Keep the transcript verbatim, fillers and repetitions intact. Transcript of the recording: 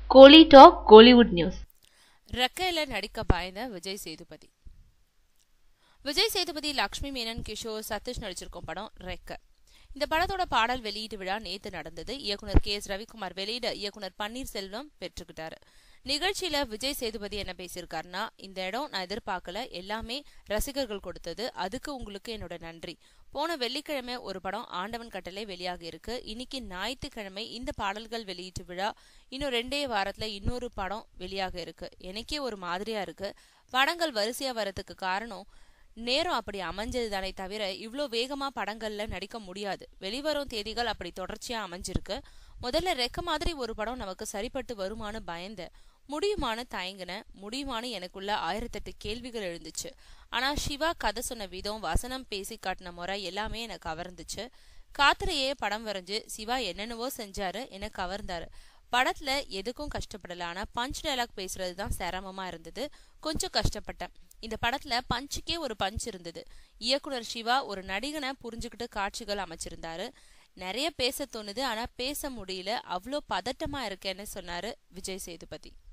கோலி talk Kollywood news. ரெக்கையில நடிக்க பயந்த விஜய் சேதுபதி. விஜய் சேதுபதி, லக்ஷ்மி மேனன், கிஷோர், சதீஷ் நடிச்சிருக்கும் படம் ரெக்க. இந்த படத்தோட பாடல் வெளியீட்டு விழா நேத்து நடந்தது. இயக்குனர் கே எஸ் ரவிக்குமார் வெளியிட இயக்குனர் பன்னீர்செல்வம் பெற்றுக்கிட்டாரு. நிகழ்ச்சியில விஜய் சேதுபதி என்ன பேசியிருக்காருன்னா, இந்த இடம் நான் எதிர்பார்க்கல, எல்லாமே ரசிகர்கள் கொடுத்தது, அதுக்கு உங்களுக்கு என்னோட நன்றி. போன வெள்ளிக்கிழமை ஒரு படம் ஆண்டவன் கட்டளை வெளியாக இருக்கு. இன்னைக்கு ஞாயிற்றுக்கிழமை இந்த பாடல்கள் வெளியீட்டு விழா. இன்னும் ரெண்டே வாரத்துல இன்னொரு படம் வெளியாக இருக்கு. எனக்கே ஒரு மாதிரியா இருக்கு. படங்கள் வரிசையா வரதுக்கு காரணம் நேரம் அப்படி அமைஞ்சது தானே தவிர இவ்வளோ வேகமா படங்கள்ல நடிக்க முடியாது. வெளிவரும் தேதிகள் அப்படி தொடர்ச்சியா அமைஞ்சிருக்கு. முதல்ல ரெக்க மாதிரி ஒரு படம் நமக்கு சரிப்பட்டு வருமானு பயந்த, முடியுமானு தயங்கின, முடியுமானு எனக்குள்ள ஆயிரத்தெட்டு கேள்விகள் எழுந்துச்சு. ஆனா சிவா கதை சொன்ன விதம், வசனம் பேசி காட்டின முறை எல்லாமே எனக்கு கவர்ந்துச்சு. காத்திரையே படம் வரைஞ்சு சிவா என்னென்னவோ செஞ்சாரு, எனக்கு கவர்ந்தாரு. படத்துல எதுக்கும் கஷ்டப்படல, ஆனா பஞ்ச் டைலாக் பேசுறதுதான் சிரமமா இருந்தது. கொஞ்சம் கஷ்டப்பட்டேன். இந்த படத்துல பஞ்சுக்கே ஒரு பஞ்ச் இருந்தது. இயக்குனர் சிவா ஒரு நடிகனை புரிஞ்சுக்கிட்டு காட்சிகள் அமைச்சிருந்தாரு. நிறைய பேச தோணுது, ஆனா பேச முடியல, அவ்வளோ பதட்டமா இருக்கேன்னு சொன்னாரு விஜய் சேதுபதி.